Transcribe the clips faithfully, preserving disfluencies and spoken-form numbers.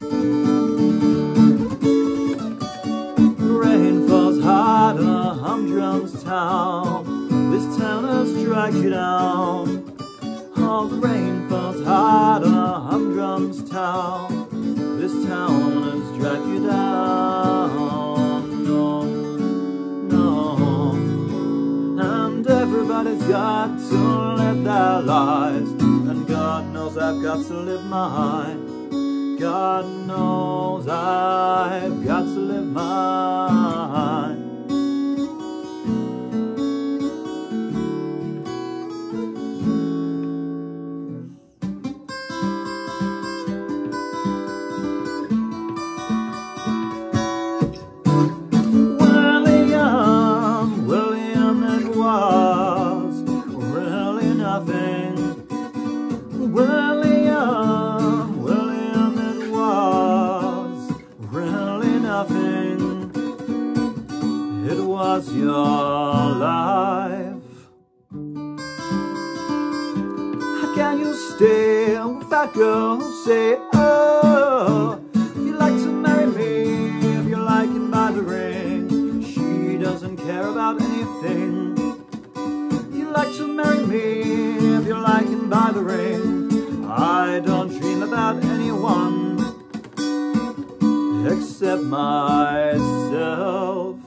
The rain falls hard on a humdrum's town. This town has dragged you down. Oh, the rain falls hard on a humdrum's town. This town has dragged you down. No, no. And everybody's got to live their lives, and God knows I've got to live mine. God knows I've got to live mine. William, William, it was really nothing. William, William, it was really nothing. It was your life. How can you stay with that girl who say, oh, if you like to marry me, if you're liking by the ring, she doesn't care about anything. You like to marry me, if you're liking by the ring, I don't dream about anyone except myself.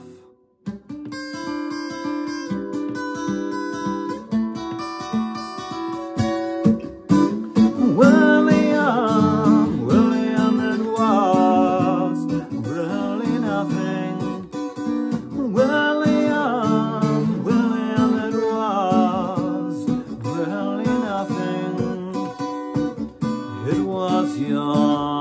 William, William, it was really nothing. William, William, it was really nothing. It was your